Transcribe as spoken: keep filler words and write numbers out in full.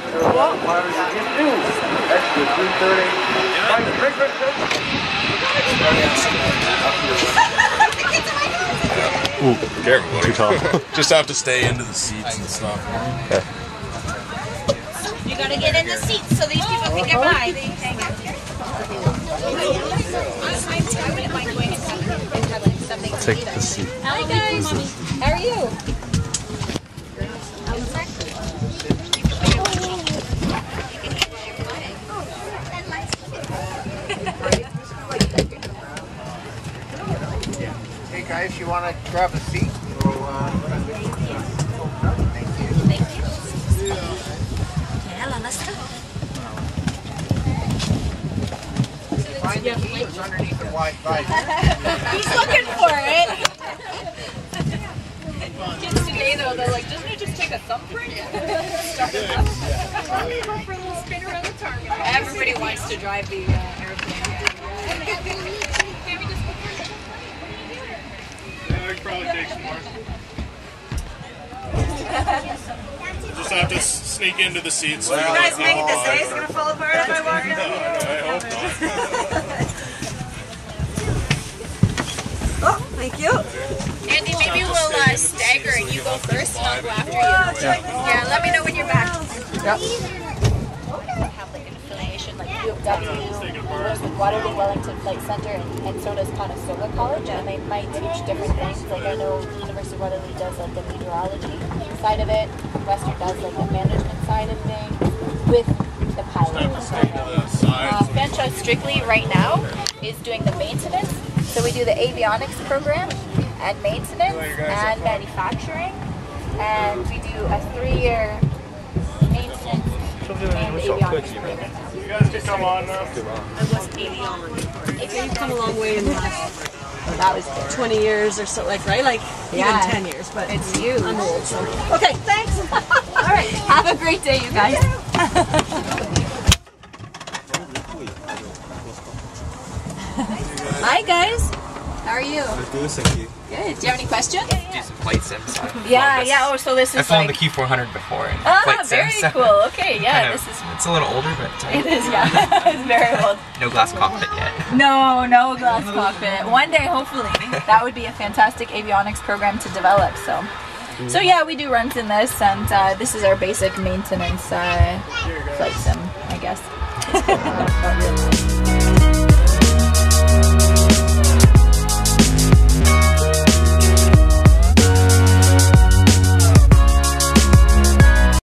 Ooh, careful, too tall. Just have to stay into the seats and stuff. Okay. You gotta get in the seats so these people can get by. They hang out here. I wouldn't mind going and have like something to Take the seat. Hi guys, how are you? Hey guys, you want to grab a seat? Or, uh, thank you. Thank you. Hello, let's go. Find the key, it's underneath the Wi-Fi. He's looking for it. Kids today though, they're like, doesn't it just take a thumbprint? Start it up. Go for a little spin around the target. Everybody wants to drive the uh, airplane. Probably take some more. Just have to sneak into the seats. So you guys make it this day? It's gonna fall apart if I walk down here. I hope not. Oh, thank you. Andy, maybe we'll uh, stagger and you go first and I'll go after you. Yeah, yeah let me know when you're back. Yep. Have like an affiliation, like U of W works with Waterloo Wellington Flight Center, and, and so does Conestoga College, and they might teach different things. Like I know University of Waterloo does like the meteorology side of it, Western does like the management side of things with the pilot. Uh, Fanshawe strictly right now is doing the maintenance, so we do the avionics program and maintenance and manufacturing, and we do a three-year maintenance and avionics program. You guys can come on now. I was avionics. You've come a long way in the last, that was twenty years or so, like, right? Like, Yeah. even ten years, but It's huge. I'm old, so. Okay, thanks. All right, have a great day, you guys. Hi, guys. How are you? Good, thank you. Good. Do you have any questions? Do some flight sims. Yeah, yeah. Oh, so this is I've flown like... the Q four hundred before. And Ah, flight very sims. cool. Okay, yeah, Kind of- this is... It's a little older, but uh, It is, yeah. It's very old. no glass cockpit yet. No, no glass cockpit. One day, hopefully, that would be a fantastic avionics program to develop. So, so yeah, we do runs in this, and uh, this is our basic maintenance uh, flight sim, I guess.